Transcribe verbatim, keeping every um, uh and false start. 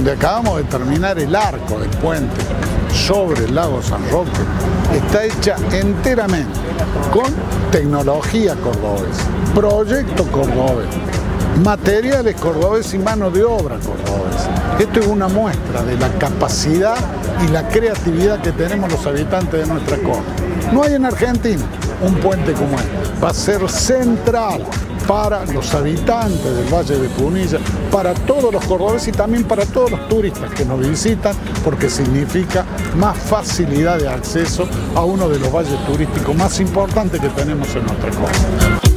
donde acabamos de terminar el arco del puente sobre el lago San Roque, está hecha enteramente con tecnología cordobesa, proyecto cordobés, materiales cordobeses y mano de obra cordobesa. Esto es una muestra de la capacidad y la creatividad que tenemos los habitantes de nuestra costa. No hay en Argentina un puente como este. Va a ser central para los habitantes del Valle de Punilla, para todos los cordobeses y también para todos los turistas que nos visitan, porque significa más facilidad de acceso a uno de los valles turísticos más importantes que tenemos en nuestra costa.